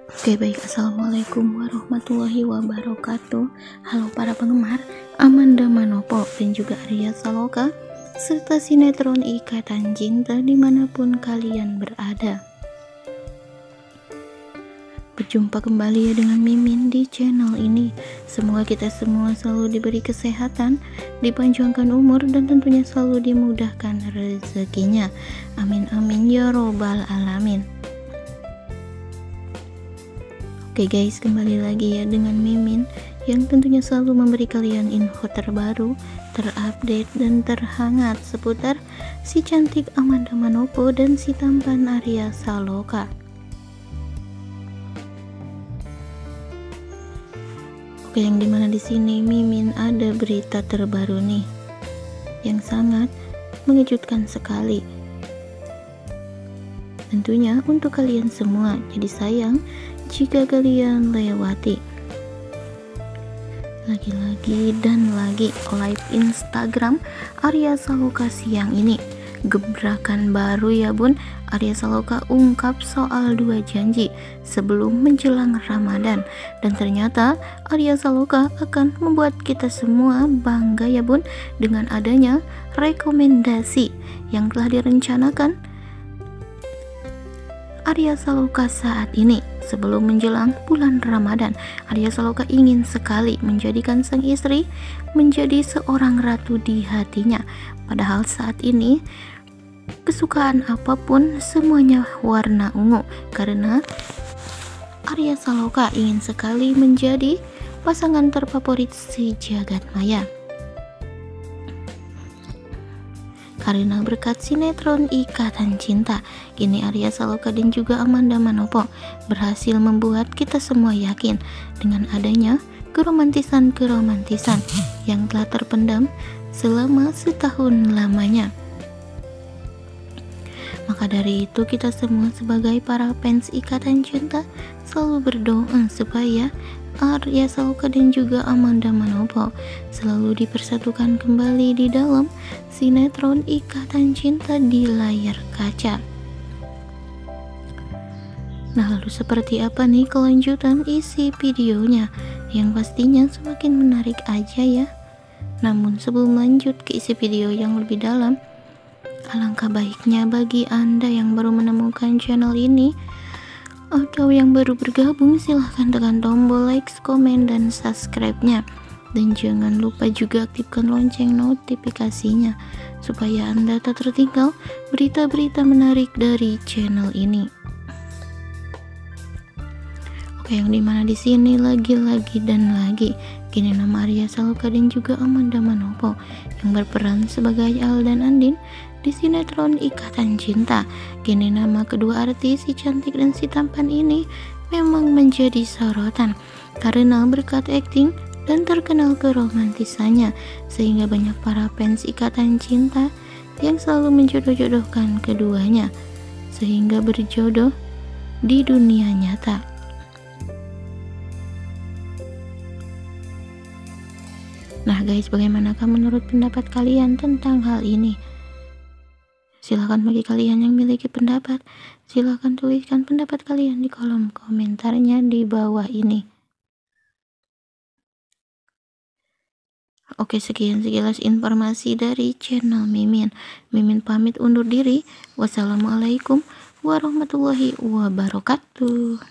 Oke baik, assalamualaikum warahmatullahi wabarakatuh. Halo para penggemar Amanda Manopo dan juga Arya Saloka serta sinetron Ikatan Cinta dimanapun kalian berada. Berjumpa kembali ya dengan Mimin di channel ini. Semoga kita semua selalu diberi kesehatan, dipanjangkan umur, dan tentunya selalu dimudahkan rezekinya. Amin amin ya robbal alamin. Oke guys, kembali lagi ya dengan Mimin yang tentunya selalu memberi kalian info terbaru, terupdate, dan terhangat seputar si cantik Amanda Manopo dan si tampan Arya Saloka. Oke, yang dimana di sini Mimin ada berita terbaru nih yang sangat mengejutkan sekali. Tentunya untuk kalian semua, jadi sayang jika kalian lewati. Lagi-lagi dan lagi live Instagram Arya Saloka siang ini. Gebrakan baru ya bun. Arya Saloka ungkap soal 2 janji sebelum menjelang Ramadan, dan ternyata Arya Saloka akan membuat kita semua bangga ya bun dengan adanya rekomendasi yang telah direncanakan Arya Saloka saat ini. Sebelum menjelang bulan Ramadan, Arya Saloka ingin sekali menjadikan sang istri menjadi seorang ratu di hatinya. Padahal saat ini kesukaan apapun semuanya warna ungu, karena Arya Saloka ingin sekali menjadi pasangan terfavorit si jagat maya. Karena berkat sinetron Ikatan Cinta, kini Arya Saloka dan juga Amanda Manopo berhasil membuat kita semua yakin dengan adanya keromantisan yang telah terpendam selama setahun lamanya. Maka dari itu kita semua sebagai para fans Ikatan Cinta selalu berdoa supaya Arya Saloka dan juga Amanda Manopo selalu dipersatukan kembali di dalam sinetron Ikatan Cinta di layar kaca. Nah, lalu seperti apa nih kelanjutan isi videonya? Yang pastinya semakin menarik aja ya. Namun sebelum lanjut ke isi video yang lebih dalam, alangkah baiknya bagi Anda yang baru menemukan channel ini atau yang baru bergabung, silahkan tekan tombol like, komen, dan subscribe-nya. Dan jangan lupa juga aktifkan lonceng notifikasinya supaya Anda tak tertinggal berita-berita menarik dari channel ini. Oke, yang dimana di sini lagi-lagi dan lagi kini nama Arya Saloka dan juga Amanda Manopo yang berperan sebagai Al dan Andin di sinetron Ikatan Cinta. Kini nama kedua artis si cantik dan si tampan ini memang menjadi sorotan karena berkat akting dan terkenal keromantisannya, sehingga banyak para fans Ikatan Cinta yang selalu menjodoh-jodohkan keduanya sehingga berjodoh di dunia nyata. Nah guys, bagaimanakah menurut pendapat kalian tentang hal ini? Silahkan bagi kalian yang memiliki pendapat, silahkan tuliskan pendapat kalian di kolom komentarnya di bawah ini. Oke, sekian sekilas informasi dari channel Mimin. Mimin pamit undur diri. Wassalamualaikum warahmatullahi wabarakatuh.